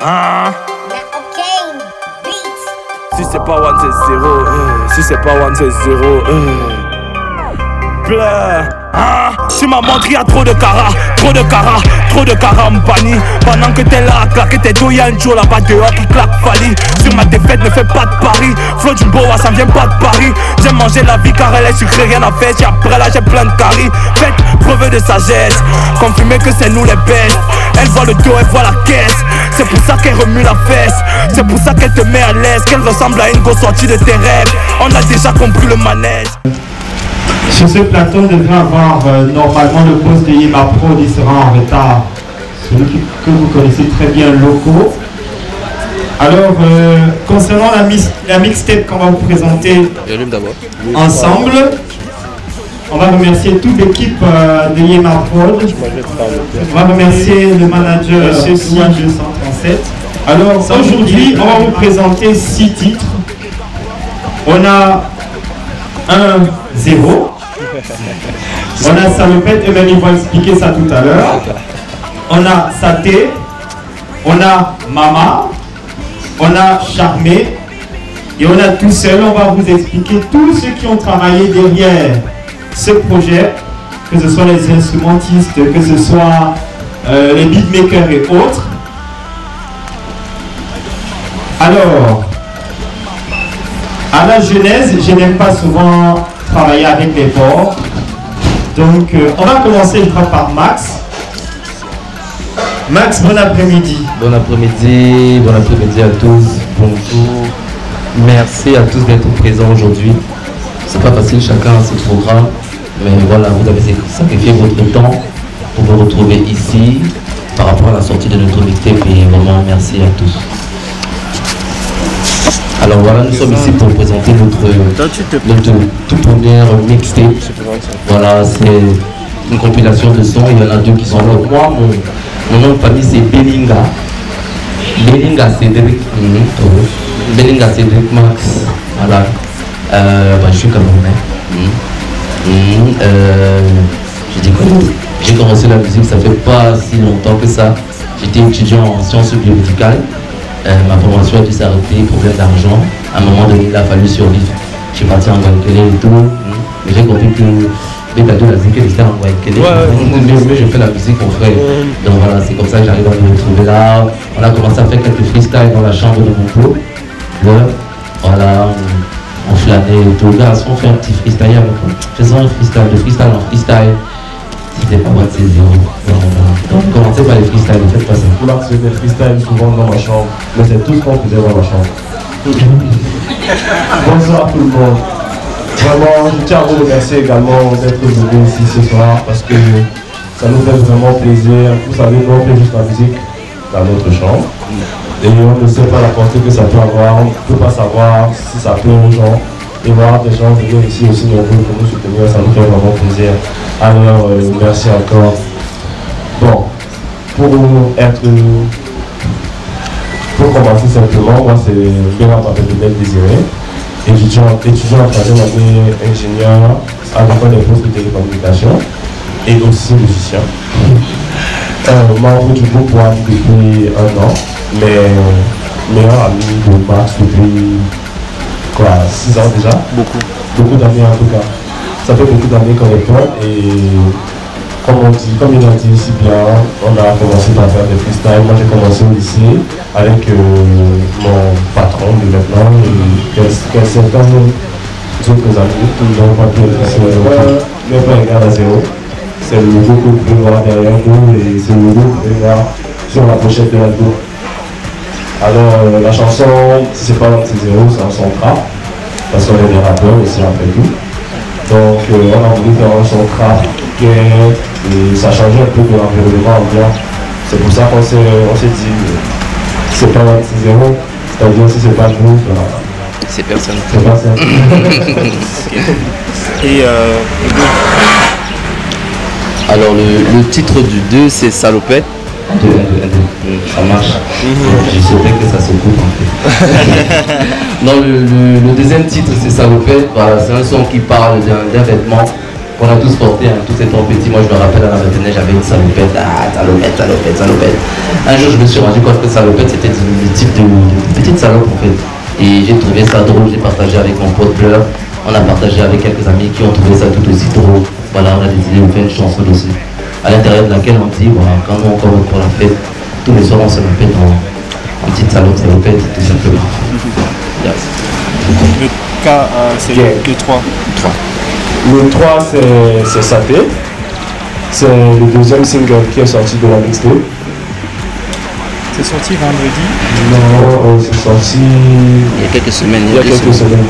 Hein? Si c'est pas 1, c'est 0. Si c'est pas 1, c'est 0. Plein. Hein? Tu m'as montré, y'a trop de cara, trop de cara, trop de carambani. Pendant que t'es là à claquer tes dos, y'a un Joe là-bas dehors qui claque Fali. Sur ma défaite, ne fais pas de pari. Flo du Boa, ça vient pas de Paris. J'aime manger la vie car elle est sucrée, rien à faire. Si après là j'ai plein de caries. Faites preuve de sagesse, confirmez que c'est nous les bêtes. Elle voit le dos, elle voit la caisse. C'est pour ça qu'elle remue la fesse. C'est pour ça qu'elle te met à l'aise. Qu'elle ressemble à une go sortie de tes rêves. On a déjà compris le manège. Sur ce plateau, on devrait avoir normalement le poste de Yema Pro, il sera en retard. Celui que vous connaissez très bien, locaux. Alors, concernant la mixtape qu'on va vous présenter ensemble, on va remercier toute l'équipe de Yema Pro. On va remercier le manager Ceci 237. Alors, aujourd'hui, on va vous présenter 6 titres. On a 1-0. On a Salopette, eux-mêmes ils vont expliquer ça tout à l'heure. On a Saté, on a Mama, on a Charmé et on a Tout Seul. On va vous expliquer tous ceux qui ont travaillé derrière ce projet, que ce soit les instrumentistes, que ce soit les beatmakers et autres. Alors, à la genèse, je n'aime pas souvent travailler avec les bords. Donc, on va commencer, je crois, par Max. Max, bon après-midi. Bon après-midi à tous. Bonjour. Merci à tous d'être présents aujourd'hui. C'est pas facile, chacun a ses programmes. Mais voilà, vous avez sacrifié votre temps pour vous retrouver ici par rapport à la sortie de notre mixtape. Et vraiment, merci à tous. Alors voilà, nous sommes ici pour présenter notre toute première mixtape. Voilà, c'est une compilation de sons. Il y en a 2 qui sont là. Moi, mon nom de famille c'est Belinga. Belinga Cédric. Belinga Cédric Max. Voilà. Je suis camerounais. J'ai commencé la musique, ça fait pas si longtemps que ça. J'étais étudiant en sciences biomédicales. Ma formation a dû s'arrêter, problème d'argent. À un moment donné, il a fallu survivre. Je suis parti en Guadeloupe et tout. Mais j'ai compris que les cadeaux, la musique, c'était en Guadeloupe. Mais je fais la musique, mon frère. Donc voilà, c'est comme ça que j'arrive à me retrouver là. On a commencé à faire quelques freestyles dans la chambre de mon pot. Voilà, on flânait et tout. Là, on fait un petit freestyle avec moi. Faisons un freestyle, de freestyle en freestyle. C'était pas moi, c'est 0. Donc commencez par les freestyles, ne faites pas ça. Pour là, c'est des freestyles souvent dans ma chambre, mais c'est tout ce qu'on faisait dans ma chambre. Bonsoir tout le monde. Vraiment, je tiens à vous remercier également d'être venus ici ce soir parce que ça nous fait vraiment plaisir. Vous savez, nous on fait juste la musique dans notre chambre et on ne sait pas la portée que ça peut avoir, on ne peut pas savoir si ça plaît aux gens. Et voir des gens venir ici aussi nombreux pour nous soutenir, ça nous fait vraiment plaisir. Alors, merci encore. Bon, pour commencer simplement, moi c'est Béla Papel Désiré, étudiant en troisième année ingénieur à l'école des postes de télécommunications et aussi musicien. Membre du groupe One depuis 1 an, mais meilleur ami de Max depuis 6 ans déjà. Beaucoup d'années en tout cas. Ça fait beaucoup d'années qu'on est potes et comme il a dit si bien, on a commencé par faire des freestyles. Moi j'ai commencé au lycée avec mon patron de maintenant et certains autres amis qui n'ont pas pu être mais pas égal à 0. C'est le logo que vous pouvez voir derrière nous et c'est le logo que vous pouvez voir sur la pochette de l'album. Alors la chanson, si c'est pas un petit 0, c'est un son trap, parce qu'on est des rappeurs aussi après tout. Donc on a voulu faire un son trap et ça changeait un peu de l'environnement ambiant. C'est pour ça qu'on s'est dit, c'est pas un petit 0, c'est-à-dire si c'est pas nous, c'est personne. C'est personne. Et alors le titre du 2 c'est Salopette. Ça marche. Je saurais que ça se coupe en fait. Non, le deuxième titre c'est Salopette. Voilà, c'est un son qui parle d'un vêtement On a tous porté, hein, tous étant petits. Moi, je me rappelle à la maternelle, j'avais une salopette. Ah, salopette, salopette, salopette. Un jour, je me suis rendu compte que salopette, c'était le type de petite salope, en fait. Et j'ai trouvé ça drôle, j'ai partagé avec mon pote Blur. On a partagé avec quelques amis qui ont trouvé ça tout aussi drôle. Voilà, on a décidé de faire une chanson dessus. À l'intérieur de laquelle on dit, voilà, quand nous encore pour la fête, tous les soirs on se répète en petite salopette, tout simplement. Yes. Le cas, c'est le 3. Le 3, c'est Saté. C'est le deuxième single qui est sorti de la mixtape. C'est sorti vendredi? Non, c'est sorti il y a quelques semaines. Il y a quelques semaines.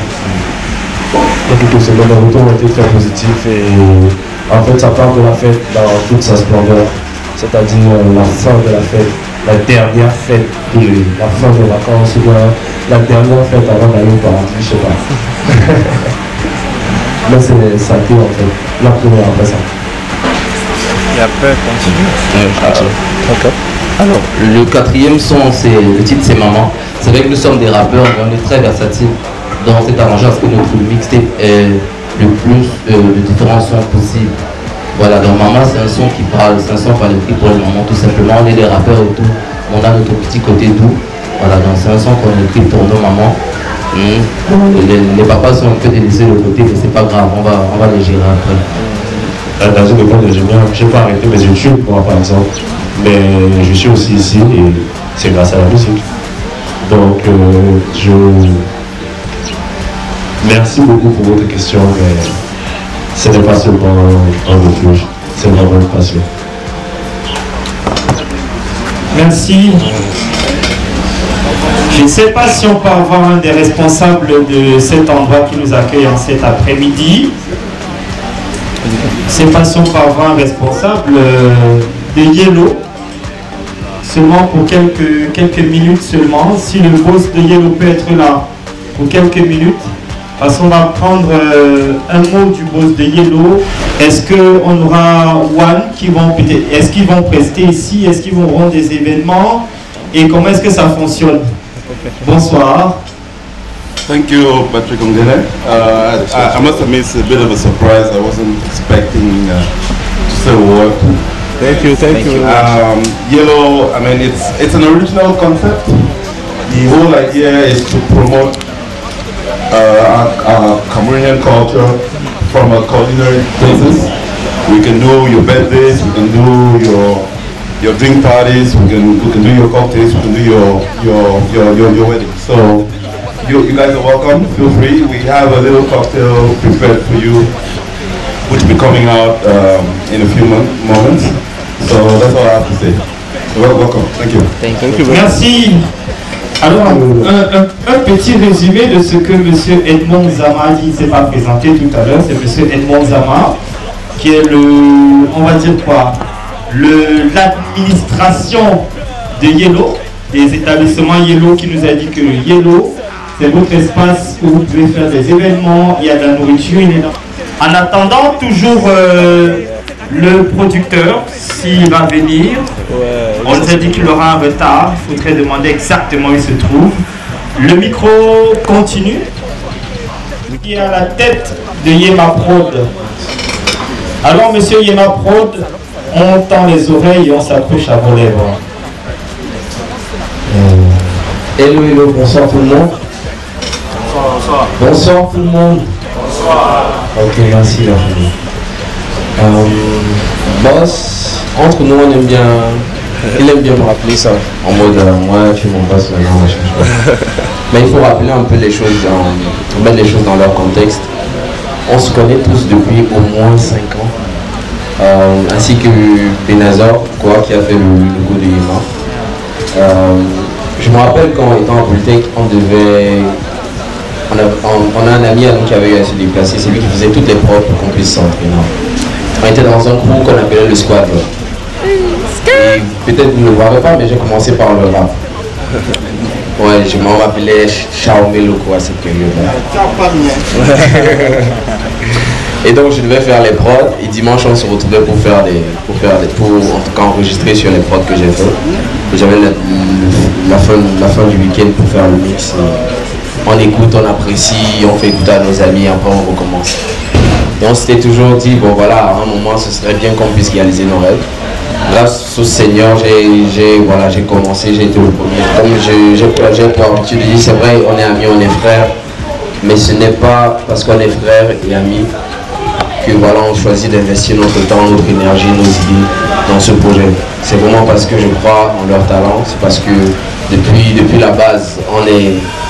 Le retour a été très positif et en fait ça part de la fête dans toute sa splendeur. C'est-à-dire la fin de la fête, la dernière fête, la fin des vacances, ou bien la dernière fête avant d'aller au paradis, je sais pas. Là c'est Saté en fait, la première après ça. Et après, continue. Okay. Alors, le quatrième son, le titre c'est Maman. C'est vrai que nous sommes des rappeurs, mais on est très versatiles dans cet arrangement parce que notre mixtape est le plus de différents sons possibles. Voilà, donc Maman c'est un son qui parle, c'est un son par écrit pour les mamans tout simplement. On est des rappeurs et tout, on a notre petit côté doux. Voilà, donc c'est un son qu'on écrit pour nos mamans. Les papas sont un peu délaissés de côté, mais c'est pas grave, on va les gérer après. Dans une école d'ingénieur, je n'ai pas arrêté mes études, moi par exemple, mais je suis aussi ici et c'est grâce à la musique. Donc, merci beaucoup pour votre question, mais ce n'est pas seulement un refuge, c'est vraiment une passion. Merci. Je ne sais pas si on peut avoir un des responsables de cet endroit qui nous accueille en cet après-midi. Je ne sais pas si on peut avoir un responsable de Yellow, seulement pour quelques minutes seulement. Si le boss de Yellow peut être là pour quelques minutes, parce qu'on va prendre un mot du boss de Yellow. Est-ce qu'on aura One qui vont peut-être, est-ce qu'ils vont prester ici, est-ce qu'ils vont rendre des événements et comment est-ce que ça fonctionne? Bonsoir. Thank you, Patrick Ongene. I must admit it's a bit of a surprise. I wasn't expecting to say a word. Thank you. Yellow, I mean, it's an original concept. The whole idea is to promote our Cameroonian culture from a culinary places. We can do your birthdays, we can do your drink parties, we can do your cocktails, we can do your wedding. So you guys are welcome. Feel free. We have a little cocktail prepared for you, which will be coming out in a few moments. So that's all I have to say. Welcome. Thank you. Thank you. Merci. Alors, un petit résumé de ce que M. Edmond Zama dit, il ne s'est pas présenté tout à l'heure, c'est M. Edmond Zama, qui est on va dire quoi, l'administration de Yellow, des établissements Yellow, qui nous a dit que Yellow, c'est votre espace où vous pouvez faire des événements, il y a de la nourriture, En attendant, toujours le producteur, s'il va venir, on nous a dit qu'il aura un retard, il faudrait demander exactement où il se trouve. Le micro continue. Qui est à la tête de Yema Prod. Alors, monsieur Yema Prod, on tend les oreilles et on s'accroche à vos lèvres. Hello, bonsoir tout le monde. Bonsoir. Bonsoir tout le monde. Bonsoir. Ok, merci la famille. Boss, entre nous on aime bien, il aime bien me rappeler ça, en mode moi tu es mon boss maintenant, je change pas. Mais il faut rappeler un peu les choses, mettre les choses dans leur contexte. On se connaît tous depuis au moins 5 ans, ainsi que Benazor, qui a fait le logo de Yema. Je me rappelle quand étant à Polytech, on a un ami à nous qui avait eu à se déplacer, c'est lui qui faisait toutes les prods pour qu'on puisse s'entraîner. On était dans un groupe qu'on appelait le squad. Et peut-être vous ne le verrez pas, mais j'ai commencé par le rap. Ouais, je m'en rappelais Xiaomi Loco à cette période-là. Et donc je devais faire les prods et dimanche on se retrouvait pour en tout cas enregistrer sur les prods que j'ai fait. J'avais la fin du week-end pour faire le mix. On écoute, on apprécie, on fait écouter à nos amis, après on recommence. Et on s'était toujours dit, bon voilà, à un moment, ce serait bien qu'on puisse réaliser nos rêves. Grâce au Seigneur, j'ai commencé, j'ai été le premier. Comme j'ai pour habitude de dire, c'est vrai, on est amis, on est frères, mais ce n'est pas parce qu'on est frères et amis que voilà, on choisit d'investir notre temps, notre énergie, nos idées dans ce projet. C'est vraiment parce que je crois en leur talent, c'est parce que depuis la base, on est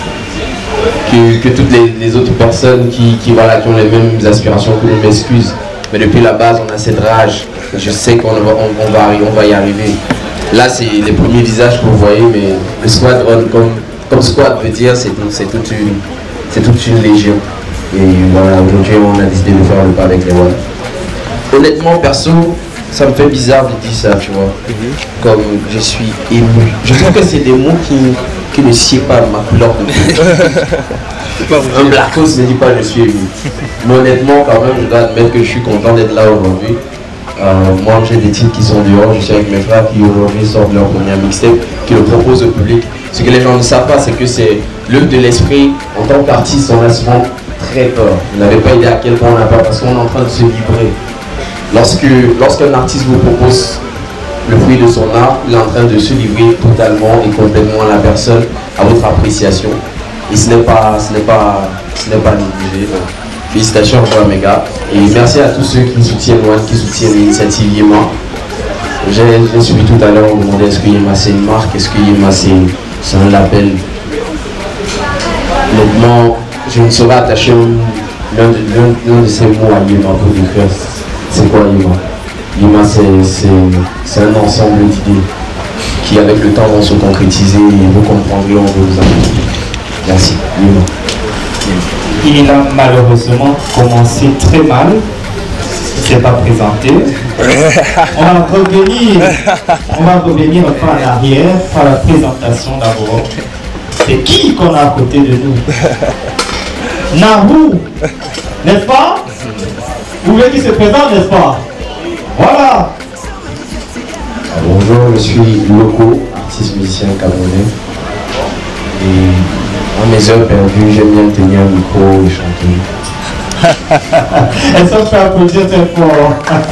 que toutes les autres personnes qui ont les mêmes aspirations que nous m'excusent. Mais depuis la base, on a cette rage. Je sais qu'on va y arriver. Là, c'est les premiers visages que vous voyez, mais le squadron, comme squad veut dire, c'est toute une légion. Et voilà, aujourd'hui, on a décidé de faire le pas avec les One. Honnêtement, perso, ça me fait bizarre de dire ça, tu vois. Comme je suis ému. Je trouve que c'est des mots qui ne sied pas ma couleur de peau. Un blackos ne dit pas je suis ému. Mais honnêtement, quand même, je dois admettre que je suis content d'être là aujourd'hui. Moi, j'ai des titres qui sont dehors. Je suis avec mes frères qui aujourd'hui sortent leur premier mixtape, qui le proposent au public. Ce que les gens ne savent pas, c'est que c'est l'œuvre de l'esprit. En tant qu'artiste, on a souvent très peur. Vous n'avez pas idée à quel point on a peur parce qu'on est en train de se livrer. Lorsqu'un artiste vous propose le fruit de son art, il est en train de se livrer totalement et complètement à la personne, à votre appréciation. Et ce n'est pas négligé. Donc, félicitations encore mes gars. Et merci à tous ceux qui soutiennent One, qui soutiennent l'initiative Yema. J'ai suivi tout à l'heure, on me demandait est-ce que Yema c'est une marque, est-ce que Yema c'est un label. Honnêtement, je ne saurais attacher l'un de ces mots à Yema pour décrire. C'est quoi Yema? Yema c'est un ensemble d'idées qui avec le temps vont se concrétiser et vous comprendrez, on veut vous apporter. Merci. Yema. Il a malheureusement commencé très mal. Il ne s'est pas présenté. On va revenir un peu en arrière par la présentation d'abord. C'est qui qu'on a à côté de nous? Nahou, n'est-ce pas? Vous voulez qu'il se présente, n'est-ce pas? Voilà. Bonjour, je suis Loco, artiste musicien camerounais. Et à mes heures perdues, j'aime bien tenir un micro et chanter. Est-ce qu'on peut applaudir très fort?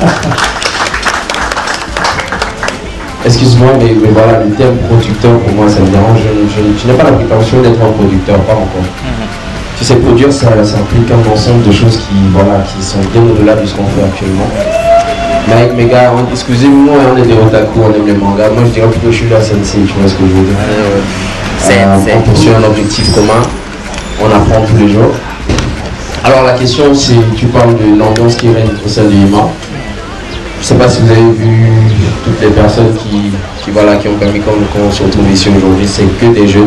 Excuse-moi, mais voilà, le terme producteur pour moi ça me dérange. Je n'ai pas la prétention d'être un producteur, pas encore. Tu sais, produire ça implique un ensemble de choses qui sont bien au-delà de ce qu'on fait actuellement. Mais avec mes gars, excusez-moi, on est des otaku, on aime les mangas. Moi je dirais plutôt que je suis la sensei, tu vois ce que je veux dire. On poursuit un objectif commun, on apprend tous les jours. Alors la question c'est, tu parles de l'ambiance qui règne au sein de Yema. Je ne sais pas si vous avez vu toutes les personnes qui ont permis qu'on se retrouve ici aujourd'hui, c'est que des jeunes.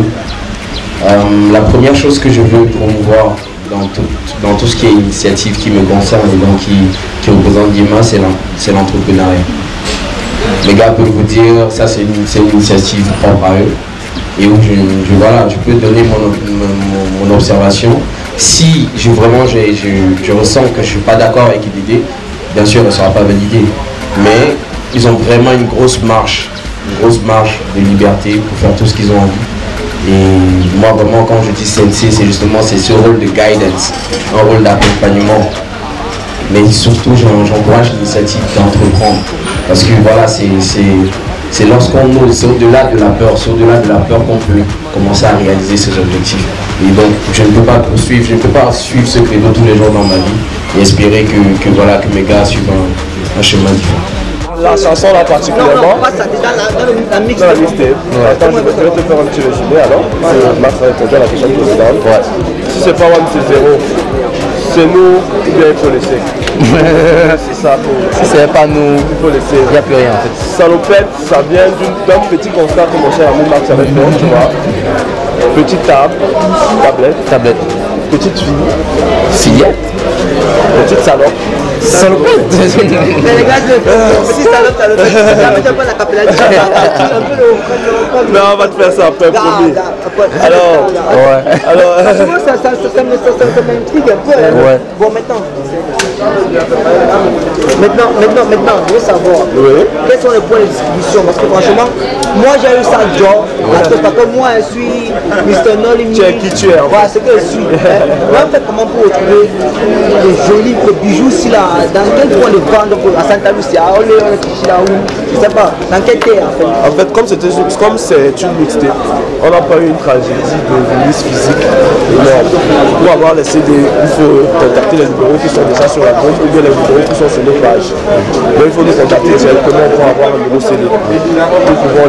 La première chose que je veux promouvoir dans tout ce qui est initiative qui me concerne et donc qui représente Yema, c'est l'entrepreneuriat. Les gars peuvent vous dire, ça c'est une initiative propre à eux. Et où je peux donner mon observation. Si je ressens que je ne suis pas d'accord avec l'idée, bien sûr elle ne sera pas validée. Mais ils ont vraiment une grosse marge de liberté pour faire tout ce qu'ils ont envie. Et moi vraiment quand je dis sensei, c'est justement ce rôle de guidance, un rôle d'accompagnement. Mais surtout j'encourage l'initiative d'entreprendre. Parce que voilà, c'est lorsqu'on ose, c'est au-delà de la peur, qu'on peut commencer à réaliser ses objectifs. Et donc je ne peux pas suivre ce credo tous les jours dans ma vie et espérer que mes gars suivent un chemin différent. La chanson là particulièrement. Dans la mixtape. Attends, je vais te faire un petit résumé alors. Ma frère était la question précédente. Si c'est pas One, c'est 0. C'est nous, ou bien il faut laisser. C'est ça. Si c'est pas nous, il faut laisser. il n'y a plus rien en fait. Salopette, ça vient d'un petit constat que mon cher ami Max avait fait, tu vois. Petite tablette. Petite fillette. Petite salope. Salopette. Mais les gars, si salope, ça ne pas la capella. Non, on va te faire ça après, promis. Alors, ça m'intrigue un peu. Ouais. Bon, maintenant. Maintenant, je veux savoir quels sont les points de distribution. Parce que franchement, moi j'ai eu ça job. Parce que moi je suis Mr. Nolly. Tu es qui tu es. Voilà, c'est que je suis. Mais en fait, comment pour retrouver des jolis bijoux ici là? Dans quel point de vendre à Santa Lucia? Je sais pas. Dans quel terre en fait? En fait, comme c'est une mixtape, on n'a pas eu une tragédie de release physique énorme. Pour avoir les CD, il faut contacter les numéros qui sont déjà sur la page ou bien les numéros qui sont sur nos pages. Donc il faut nous contacter directement pour avoir un nouveau CD. Nous pouvons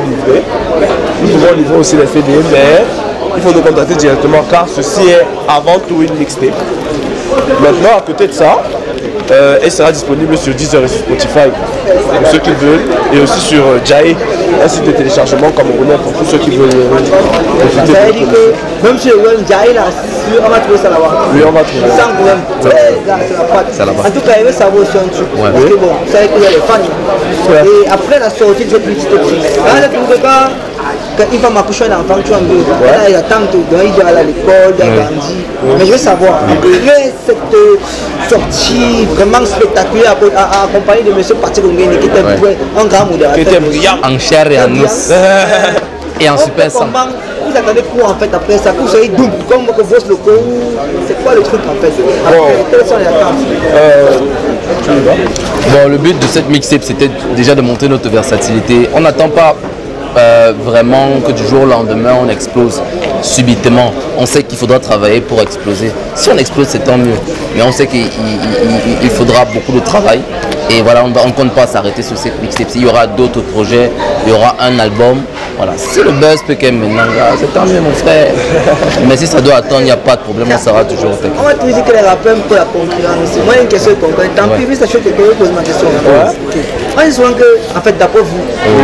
livrer aussi les CD, mais il faut nous contacter directement car ceci est avant tout une mixtape. Maintenant, à côté de ça, elle sera disponible sur Deezer et sur Spotify pour ceux qui veulent, et aussi sur Jai, un site de téléchargement camerounais pour tous ceux qui veulent profiter. Ça veut dire que même sur le web Jai là, on va trouver ça là-bas. Oui, on va trouver. Sans problème. C'est la patte. En tout cas, il veut savoir aussi un truc. Parce que bon, vous savez qu'il y a les fans. Et après la sortie de cette mixtape, quand il va m'accoucher un enfant, tu vois, il attend, il doit aller à l'école, il doit grandir. Mais je veux savoir, après cette sortie vraiment spectaculaire, accompagné de M. Patrick Ongeni, qui était un grand modérateur, qui était brillant en chair et en os et en super sang. Vous attendez quoi en fait après ça? Vous soyez double, comme que vos locaux, c'est quoi le truc en fait? Quelles sont les attentes? Bon, le but de cette mixtape, c'était déjà de montrer notre versatilité. On n'attend pas vraiment que du jour au lendemain on explose subitement. On sait qu'il faudra travailler pour exploser. Si on explose, c'est tant mieux, mais on sait qu'il faudra beaucoup de travail, et voilà, on ne compte pas s'arrêter sur cette mixtape. Il y aura d'autres projets, il y aura un album, voilà. Si le buzz peut qu'être maintenant, c'est tant mieux mon frère. Mais si ça doit attendre, il n'y a pas de problème, on sera toujours au taquet. On va toujours dire que les rappeurs pour la concurrence. Moi, il y a une question de concurrence. Tant pis, ça chose que je pose ma question. On dit souvent que, en fait, d'après vous,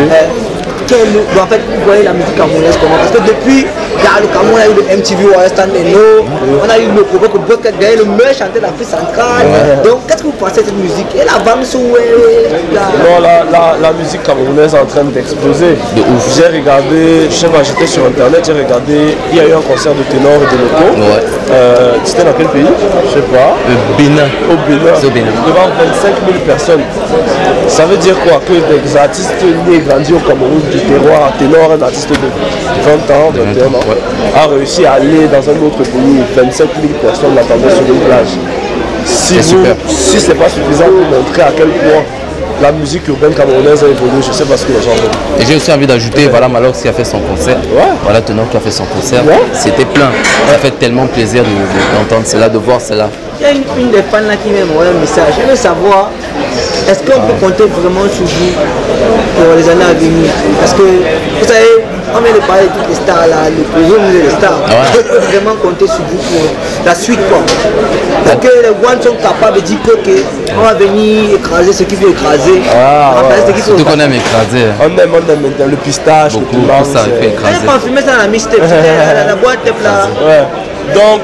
en fait, vous voyez la musique camerounaise comment? Parce que depuis, le Cameroun a eu le MTV Stand Eno, on a eu le projet que Botka Gaël, le meilleur chanteur de l'Afrique centrale. Donc, qu'est-ce que vous pensez de cette musique? Elle avance ou non, la musique camerounaise est en train d'exploser. J'ai regardé, j'étais sur internet, j'ai regardé, il y a eu un concert de ténor et de locaux. C'était dans quel pays? Je sais pas. Bénin. Au Bénin. Devant 25 000 personnes. Ça veut dire quoi? Que des artistes nés et grandis au Cameroun, du terroir, ténor, un artiste de 20 ans, 21 ans, a réussi à aller dans un autre pays. 25 000 personnes l'attendaient sur une plage. Si c'est pas suffisant pour montrer à quel point la musique urbaine camerounaise a évolué, je sais pas ce que les gens veulent. Et j'ai aussi envie d'ajouter, voilà Malox qui a fait son concert, voilà Tenor qui a fait son concert, c'était plein. Ça fait tellement plaisir d'entendre cela, de voir cela. Il y a une des fans là qui m'a envoyé un message. Je veux savoir, est-ce qu'on peut compter vraiment sur vous pour les années à venir? Parce que, vous savez, on vient de parler de toutes les stars là, le projet des stars. On peut vraiment compter sur vous pour la suite quoi. Parce que les One sont capables de dire qu'on va venir écraser ce qu'il veut écraser. Surtout qu'on aime écraser. On aime le pistache, beaucoup, le piment, ça fait écraser. On a confirmé ça dans la mixtape, la boîte là. Donc,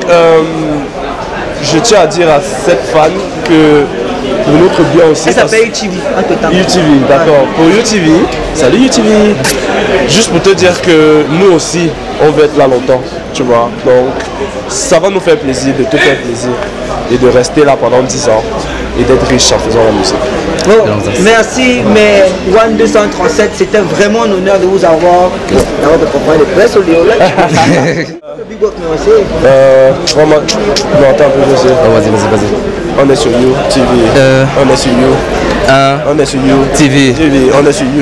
je tiens à dire à cette fan que pour notre bien aussi. Elle s'appelle UTV, UTV, d'accord. Pour UTV, salut UTV. Juste pour te dire que nous aussi, on veut être là longtemps, tu vois. Donc, ça va nous faire plaisir, de te faire plaisir et de rester là pendant 10 ans et d'être riche en faisant la musique. Merci, mais One 237, c'était vraiment un honneur de vous avoir de comprendre les presse au Léola. Big up, merci. Vraiment, non, attends un peu, vas-y. On est sur You TV. On est sur You. On est sur You TV. On est sur You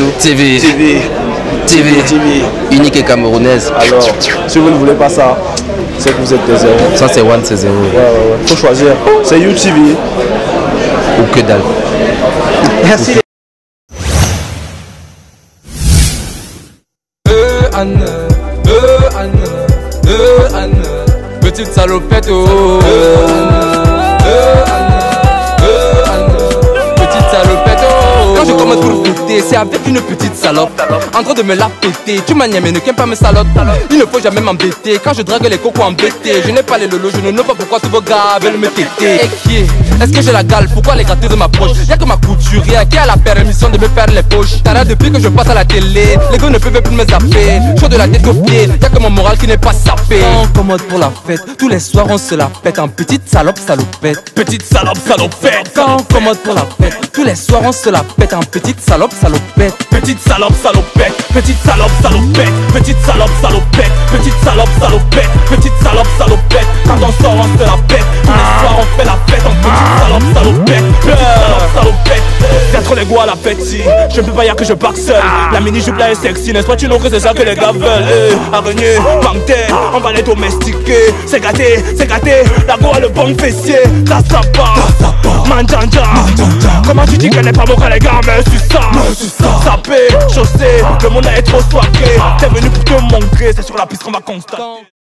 TV. Unique et camerounaise. Alors, si vous ne voulez pas ça, c'est que vous êtes des zéros. Ça c'est One, c'est 0. Ouais. Faut choisir. C'est You TV. Ou que dalle. Merci. Anne, petite salopette, petite salopette, Quand je commence pour péter, c'est avec une petite salope. En train de me la péter, tu m'as niamé, ne qu'aime pas me salope. Il ne faut jamais m'embêter, quand je drague les cocos embêtés. Je n'ai pas les lolos, je ne sais pas pourquoi tous vos gars veulent me téter. Est-ce que j'ai la gale? Pourquoi les gratteurs m'approchent? Y'a que ma couturière qui a la permission de me faire les poches. T'as là depuis que je passe à la télé, les gars ne peuvent plus me zapper. Chaud de la tête aux pieds, y'a que mon moral qui n'est pas sapé. On commode pour la fête, tous les soirs on se la pète en petite salope salopette. Petite salope salopette. Quand on commode pour la fête, tous les soirs on se la pète en petite salope salopette. Petite salope salopette. Petite salope salopette. Petite salope salopette. Petite salope salopette. Petite salope salopette. Quand on sort on se la pète. Tous les soirs on fait la fête en petite salope salopette. Petite salope salopette. Y'a trop les goûts à la fête si je ne peux pas y a que je pars seul. La mini jupe là est sexy, n'est-ce pas? Tu know que c'est ça que les gars veulent. Araignée, panthère, on va les domestiquer. C'est gâté, la go a le bon fessier. Ça pas, manjanja. Comment tu dis qu'elle n'est pas mon gars les gars? Mais c'est ça, sapé, chaussé. Le monde est trop soigné. T'es venu pour te montrer, c'est sur la piste qu'on va constater.